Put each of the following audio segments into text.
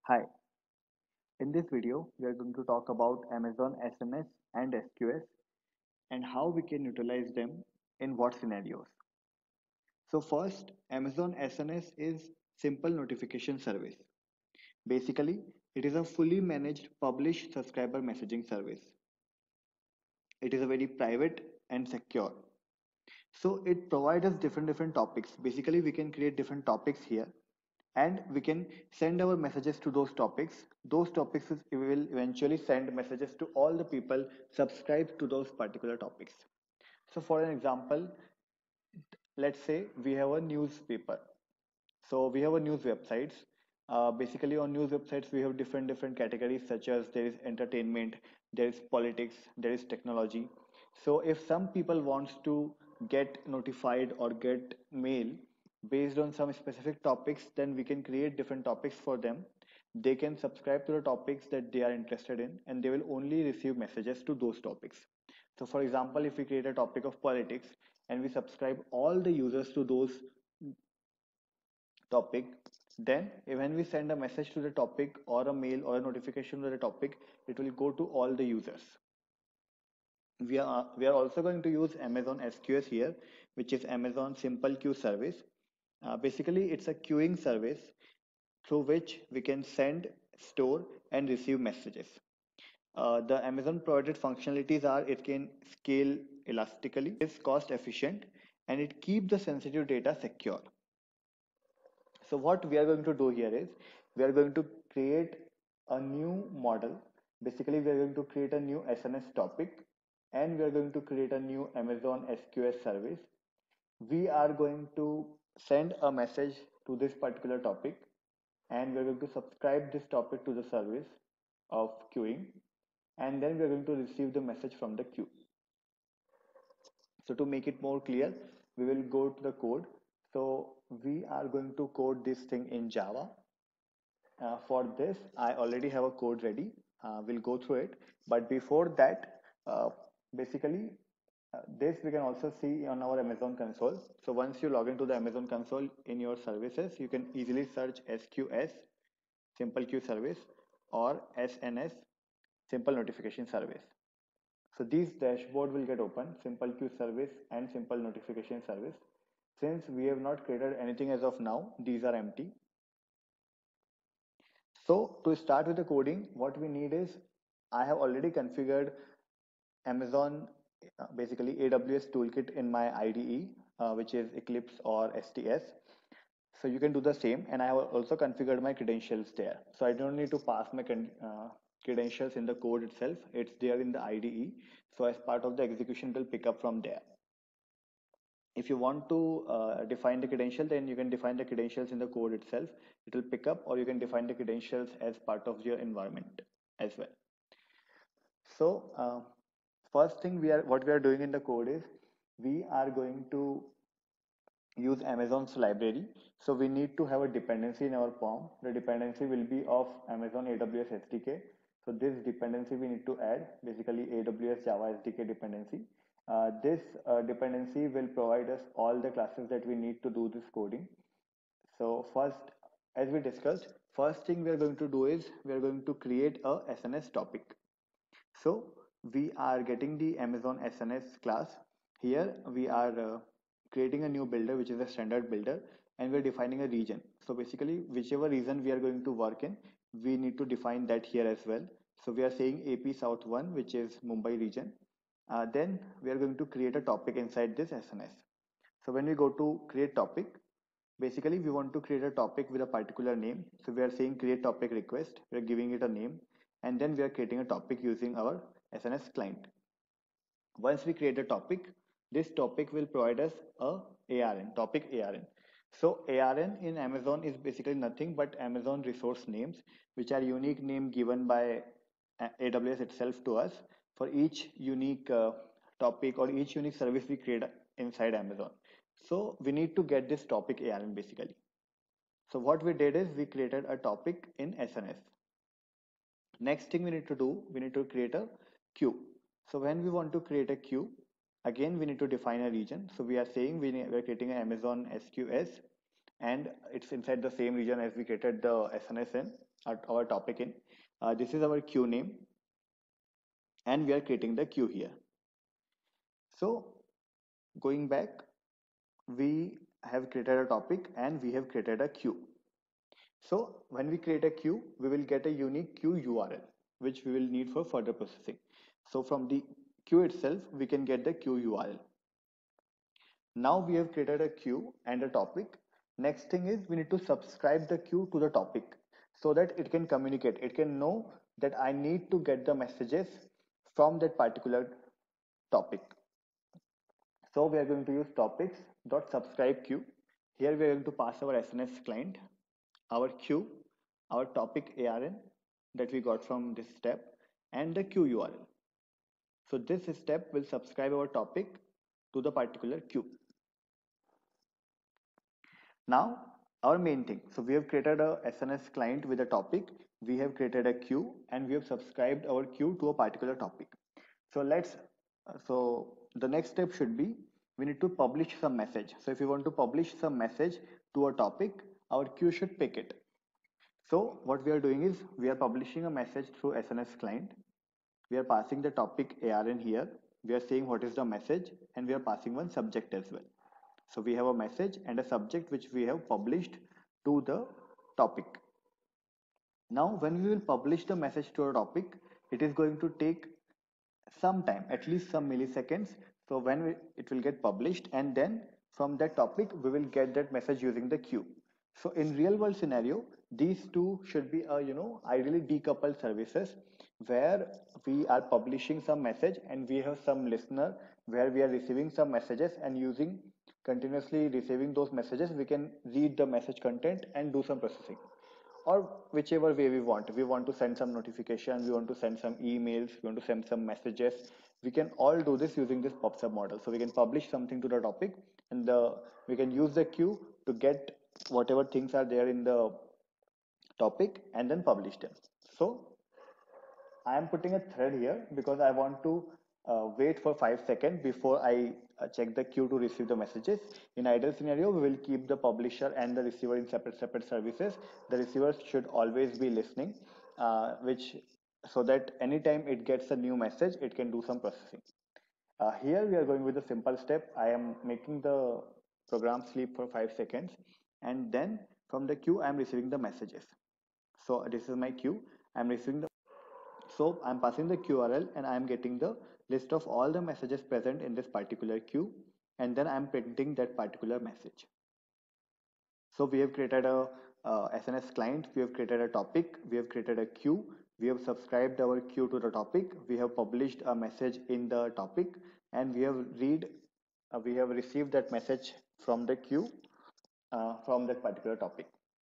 Hi, in this video, we are going to talk about Amazon SNS and SQS and how we can utilize them in what scenarios. So first, Amazon SNS is simple notification service. Basically, it is a fully managed publish subscriber messaging service. It is a very private and secure. So it provides us different topics. Basically, we can create different topics here and we can send our messages to those topics. Those topics we will eventually send messages to all the people subscribed to those particular topics. So for an example, let's say we have a newspaper. So we have a news websites. Basically on news websites we have different categories, such as there is entertainment, there is politics, there is technology. So if some people wants to get notified or get mail based on some specific topics, then we can create different topics for them. They can subscribe to the topics that they are interested in and they will only receive messages to those topics. So for example, if we create a topic of politics and we subscribe all the users to those topic, then when we send a message to the topic or a mail or a notification to the topic, it will go to all the users. We are also going to use Amazon SQS here, which is Amazon Simple Queue service. Basically it's a queuing service through which we can send, store and receive messages. The Amazon provided functionalities are: it can scale elastically, is cost efficient, and it keeps the sensitive data secure. So what we are going to do here is we are going to create a new model. Basically, we are going to create a new SNS topic and we are going to create a new Amazon SQS service. We are going to send a message to this particular topic and we are going to subscribe this topic to the service of queuing, and then we are going to receive the message from the queue. So to make it more clear, we will go to the code. So we are going to code this thing in Java. For this, I already have a code ready. We'll go through it. But before that, basically, this we can also see on our Amazon console. So once you log into the Amazon console in your services, you can easily search SQS, Simple Queue Service, or SNS, Simple Notification Service. So these dashboard will get open, Simple Queue Service and Simple Notification Service. Since we have not created anything as of now, these are empty. So to start with the coding, what we need is, I have already configured Amazon, basically AWS toolkit in my IDE, which is Eclipse or STS. So you can do the same, and I have also configured my credentials there. So I don't need to pass my credentials in the code itself. It's there in the IDE. So as part of the execution, it will pick up from there. If you want to define the credential, then you can define the credentials in the code itself. It will pick up, or you can define the credentials as part of your environment as well. So first thing what we are doing in the code is we are going to use Amazon's library. So we need to have a dependency in our POM. The dependency will be of Amazon AWS SDK. So this dependency we need to add, basically AWS Java SDK dependency. This dependency will provide us all the classes that we need to do this coding. So first, as we discussed, first thing we are going to do is we are going to create a SNS topic. So we are getting the Amazon SNS class. Here we are creating a new builder, which is a standard builder, and we're defining a region. So basically, whichever region we are going to work in, we need to define that here as well. So we are saying AP South 1, which is Mumbai region. Then we are going to create a topic inside this SNS. So when we go to create topic, basically we want to create a topic with a particular name. So we are saying create topic request. We are giving it a name, and then we are creating a topic using our SNS client. Once we create a topic, this topic will provide us a ARN, topic ARN. So ARN in Amazon is basically nothing but Amazon resource names, which are unique name given by AWS itself to us for each unique topic or each unique service we create inside Amazon. So we need to get this topic ARN basically. So what we did is we created a topic in SNS. Next thing we need to do, we need to create a queue. So when we want to create a queue, again we need to define a region. So we are saying we are creating an Amazon SQS and it's inside the same region as we created the SNS in, our topic in. This is our queue name, and we are creating the queue here. So going back, we have created a topic and we have created a queue. So when we create a queue, we will get a unique queue URL, which we will need for further processing. So from the queue itself, we can get the queue URL. Now we have created a queue and a topic. Next thing is we need to subscribe the queue to the topic so that it can communicate. It can know that I need to get the messages from that particular topic. So we are going to use topics.subscribe queue. Here we are going to pass our SNS client, our queue, our topic ARN that we got from this step, and the queue URL. So this step will subscribe our topic to the particular queue. Now our main thing. So we have created a SNS client with a topic. We have created a queue and we have subscribed our queue to a particular topic. So so the next step should be we need to publish some message. So if you want to publish some message to a topic, our queue should pick it. So what we are doing is we are publishing a message through SNS client. We are passing the topic ARN here. We are saying what is the message and we are passing one subject as well. So we have a message and a subject which we have published to the topic. Now when we will publish the message to a topic, it is going to take some time, at least some milliseconds. So it will get published, and then from that topic we will get that message using the queue. So in real world scenario, these two should be ideally decoupled services where we are publishing some message and we have some listener where we are receiving some messages, and using continuously receiving those messages we can read the message content and do some processing, or whichever way we want. We want to send some notification, we want to send some emails, we want to send some messages. We can all do this using this PubSub model. So we can publish something to the topic, and we can use the queue to get whatever things are there in the topic and then publish them. So I am putting a thread here because I want to wait for 5 seconds before I check the queue to receive the messages. In ideal scenario, we will keep the publisher and the receiver in separate services. The receiver should always be listening, which so that anytime it gets a new message, it can do some processing. Here we are going with a simple step. I am making the program sleep for 5 seconds, and then from the queue I am receiving the messages. So this is my queue. I am receiving the So I'm passing the QRL and I'm getting the list of all the messages present in this particular queue, and then I'm printing that particular message. So we have created a SNS client, we have created a topic, we have created a queue, we have subscribed our queue to the topic, we have published a message in the topic, and we have received that message from the queue from that particular topic.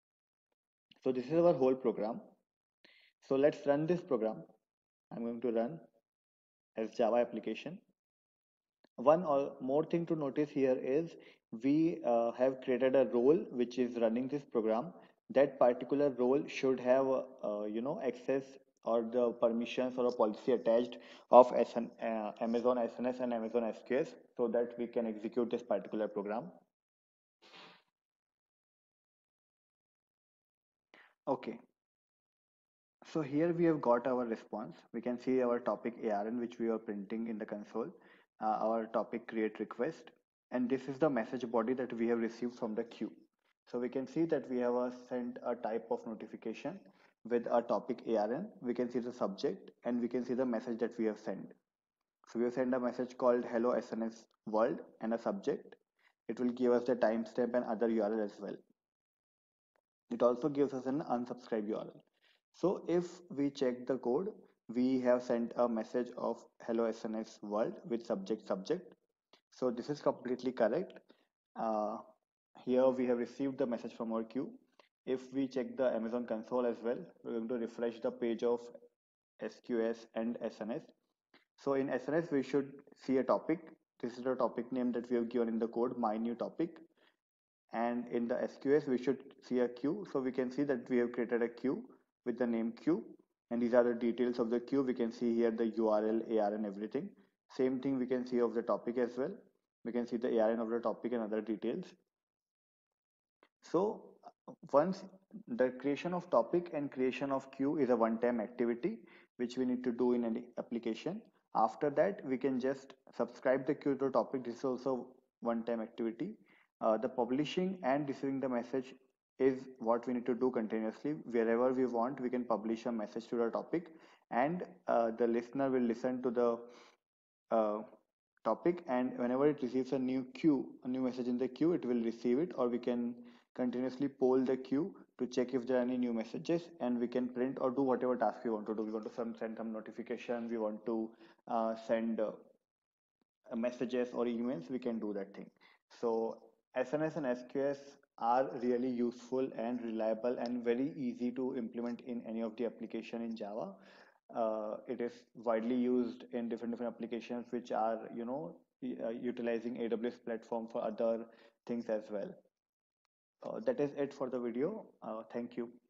So this is our whole program. So let's run this program. I'm going to run as Java application. One more thing to notice here is we have created a role which is running this program. That particular role should have access or the permissions or a policy attached of Amazon SNS and Amazon SQS, so that we can execute this particular program. Okay, so here we have got our response. We can see our topic ARN which we are printing in the console, our topic create request, and this is the message body that we have received from the queue. So we can see that we have sent a type of notification with a topic ARN. We can see the subject and we can see the message that we have sent. So we have sent a message called hello SNS world and a subject. It will give us the timestamp and other URL as well. It also gives us an unsubscribe URL. So if we check the code, we have sent a message of hello SNS world with subject. So this is completely correct. Uh, Here we have received the message from our queue. If we check the Amazon console as well, we're going to refresh the page of SQS and SNS. So in SNS, we should see a topic. This is the topic name that we have given in the code, my new topic. And in the SQS, we should see a queue. So we can see that we have created a queue with the name queue. And these are the details of the queue. We can see here the URL, ARN, everything. Same thing we can see of the topic as well. We can see the ARN of the topic and other details. So once the creation of topic and creation of queue is a one-time activity which we need to do in any application. After that, we can just subscribe the queue to topic. This is also one-time activity. The publishing and receiving the message is what we need to do continuously. Wherever we want, we can publish a message to the topic, and the listener will listen to the uh, topic, and whenever it receives a new message in the queue, it will receive it, or we can continuously poll the queue to check if there are any new messages, and we can print or do whatever task we want to do. We want to send some notification, we want to send messages or emails, we can do that thing. So SNS and SQS are really useful and reliable and very easy to implement in any of the application in Java. It is widely used in different applications which are, utilizing AWS platform for other things as well. That is it for the video. Thank you.